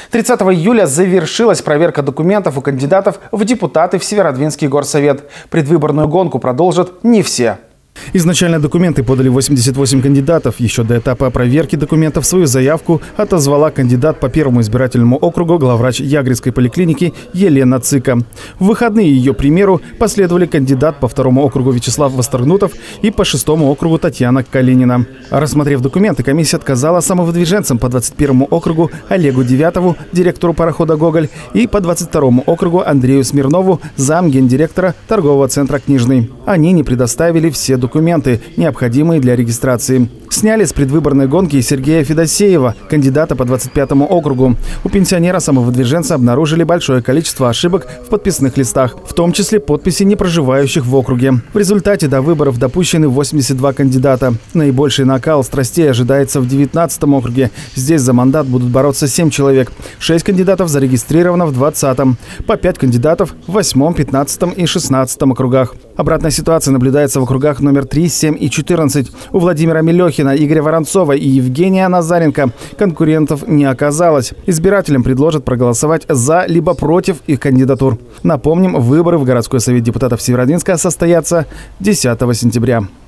30 июля завершилась проверка документов у кандидатов в депутаты в Северодвинский горсовет. Предвыборную гонку продолжат не все. Изначально документы подали 88 кандидатов. Еще до этапа проверки документов свою заявку отозвала кандидат по первому избирательному округу главврач Ягрицкой поликлиники Елена Цыка. В выходные ее примеру последовали кандидат по второму округу Вячеслав Восторгнутов и по шестому округу Татьяна Калинина. Рассмотрев документы, комиссия отказала самовыдвиженцам по 21 округу Олегу Девятову, директору парохода «Гоголь», и по 22 округу Андрею Смирнову, замгендиректора торгового центра «Книжный». Они не предоставили все документы, необходимые для регистрации. Сняли с предвыборной гонки Сергея Федосеева, кандидата по 25 округу. У пенсионера-самовыдвиженца обнаружили большое количество ошибок в подписных листах, в том числе подписи непроживающих в округе. В результате до выборов допущены 82 кандидата. Наибольший накал страстей ожидается в 19 округе. Здесь за мандат будут бороться 7 человек. 6 кандидатов зарегистрировано в 20-м. По 5 кандидатов в 8-м, 15-м и 16-м округах. Обратная ситуация наблюдается в округах номер 3, 7 и 14. У Владимира Мелехина, Игоря Воронцова и Евгения Назаренко конкурентов не оказалось. Избирателям предложат проголосовать за либо против их кандидатур. Напомним, выборы в городской совет депутатов Северодвинска состоятся 10 сентября.